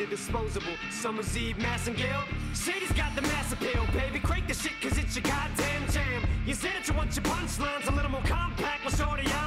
disposable. Summer's Eve, Massengale. Shady's got the mass appeal, baby. Crank the shit, cause it's your goddamn jam. You say that you want your punchlines a little more compact. Well, shorty, I'm